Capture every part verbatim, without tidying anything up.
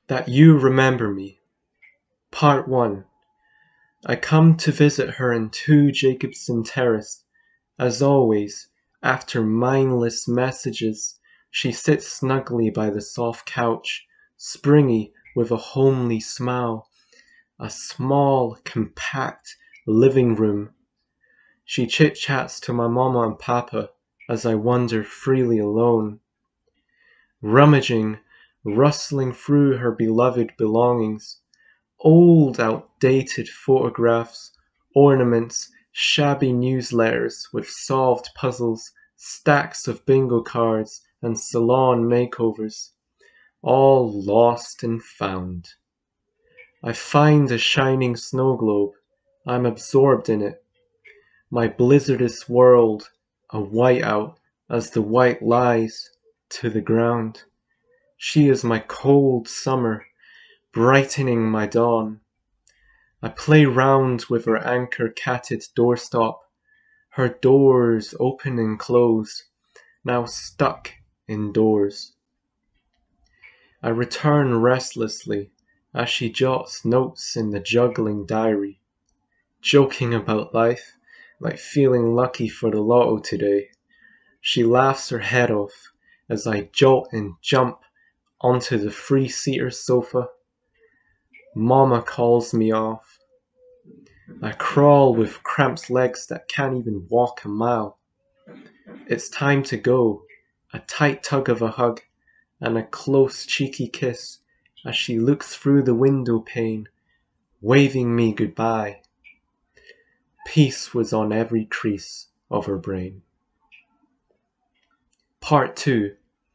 That you remember me. Part one. I come to visit her in two Jacobson Terrace. As always, after mindless messages, she sits snugly by the soft couch, springy with a homely smile. A small, compact living room. She chit-chats to my mama and papa as I wander freely alone. Rummaging, rustling through her beloved belongings. Old, outdated photographs, ornaments, shabby newsletters with solved puzzles, stacks of bingo cards, and salon makeovers. All lost and found. I find a shining snow globe. I'm absorbed in it. My blizzardous world, a whiteout as the white lies to the ground. She is my cold summer, brightening my dawn. I play round with her anchor-catted doorstop, her doors open and close, now stuck indoors. I return restlessly as she jots notes in the juggling diary, joking about life, like feeling lucky for the lotto today. She laughs her head off as I jolt and jump onto the three-seater sofa. Mama calls me off. I crawl with cramped legs that can't even walk a mile. It's time to go, a tight tug of a hug, and a close cheeky kiss as she looks through the window pane, waving me goodbye. Peace was on every crease of her brain. Part two.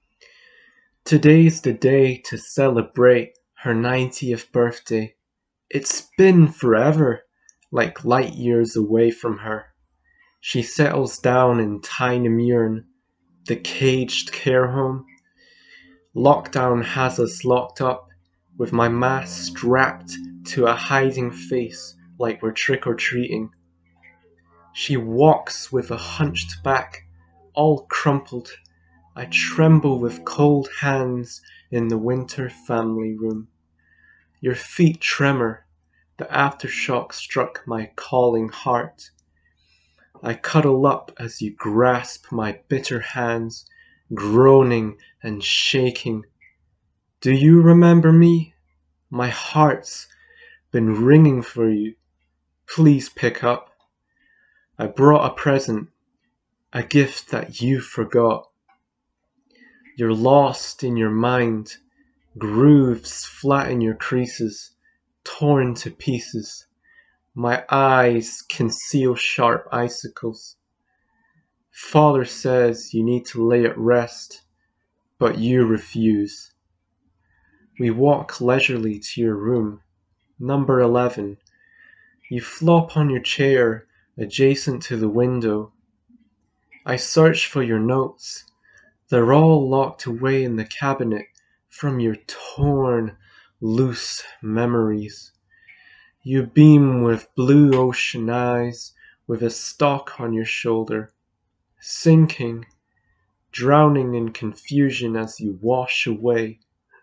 Today's the day to celebrate her ninetieth birthday. It's been forever, like light years away from her. She settles down in Tynemurn, the caged care home. Lockdown has us locked up, with my mask strapped to a hiding face like we're trick-or-treating. She walks with a hunched back, all crumpled. I tremble with cold hands in the winter family room. Your feet tremor, the aftershock struck my calling heart. I cuddle up as you grasp my bitter hands, groaning and shaking. Do you remember me? My heart's been ringing for you. Please pick up. I brought a present, a gift that you forgot. You're lost in your mind, grooves flatten your creases, torn to pieces. My eyes conceal sharp icicles. Father says you need to lay at rest, but you refuse. We walk leisurely to your room, number eleven. You flop on your chair adjacent to the window. I search for your notes. They're all locked away in the cabinet from your torn, loose memories. You beam with blue ocean eyes, with a stalk on your shoulder, sinking, drowning in confusion as you wash away.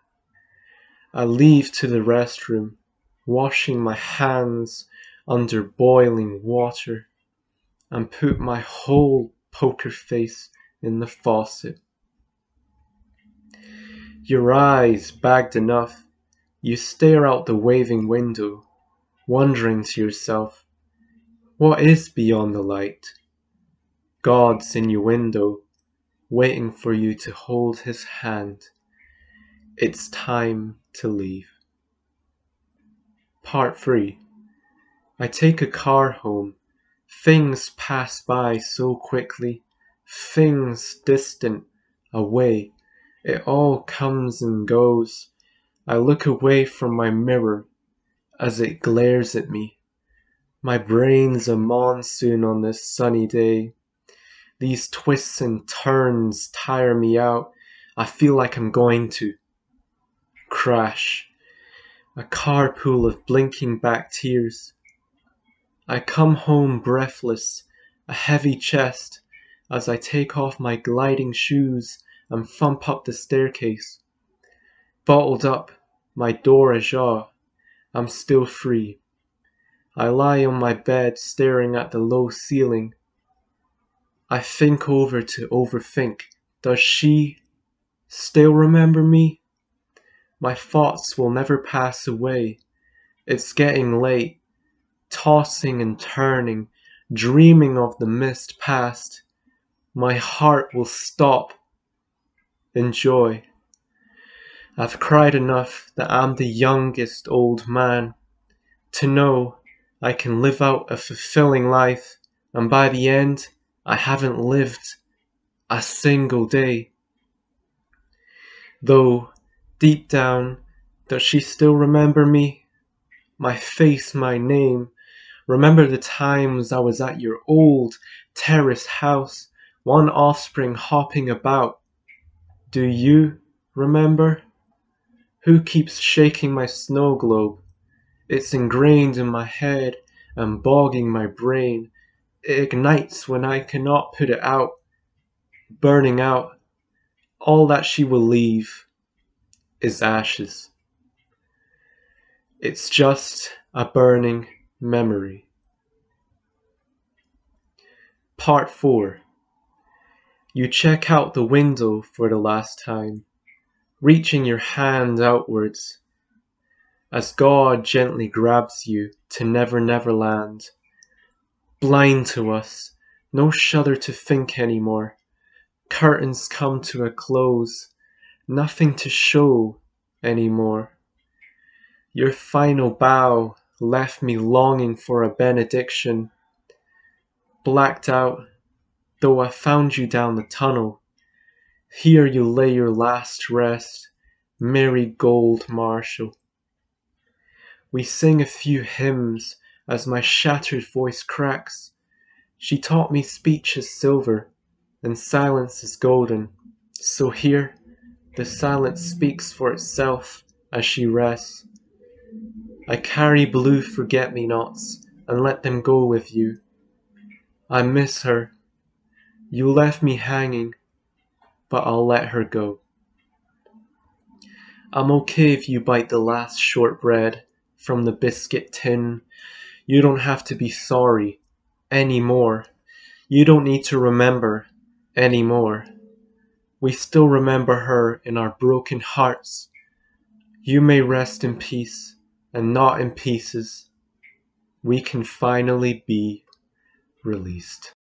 I leave to the restroom, washing my hands under boiling water, and put my whole poker face in the faucet. Your eyes bagged enough, you stare out the waving window, wondering to yourself, what is beyond the light? God's in your window, waiting for you to hold his hand. It's time to leave. Part three. I take a car home. Things pass by so quickly. Things distant, away. It all comes and goes. I look away from my mirror as it glares at me. My brain's a monsoon on this sunny day. These twists and turns tire me out. I feel like I'm going to crash. A carpool of blinking back tears. I come home breathless, a heavy chest, as I take off my gliding shoes and thump up the staircase. Bottled up, my door ajar, I'm still free. I lie on my bed staring at the low ceiling. I think over to overthink. Does she still remember me? My thoughts will never pass away. It's getting late, tossing and turning, dreaming of the mist past. My heart will stop in joy. I've cried enough that I'm the youngest old man to know I can live out a fulfilling life, and by the end, I haven't lived a single day. Though, deep down, does she still remember me? My face, my name. Remember the times I was at your old terrace house, one offspring hopping about. Do you remember? Who keeps shaking my snow globe? It's ingrained in my head and bogging my brain. It ignites when I cannot put it out, burning out. All that she will leave is ashes. It's just a burning memory. Part four. You check out the window for the last time, reaching your hand outwards as God gently grabs you to Never Never Land. Blind to us, no shudder to think anymore. Curtains come to a close, nothing to show anymore. Your final bow left me longing for a benediction. Blacked out, though I found you down the tunnel. Here you lay your last rest, Mary Gold Marshall. We sing a few hymns as my shattered voice cracks. She taught me speech is silver and silence is golden. So here, the silence speaks for itself as she rests. I carry blue forget-me-nots and let them go with you. I miss her. You left me hanging, but I'll let her go. I'm okay if you bite the last shortbread from the biscuit tin. You don't have to be sorry anymore. You don't need to remember anymore. We still remember her in our broken hearts. You may rest in peace and not in pieces. We can finally be released.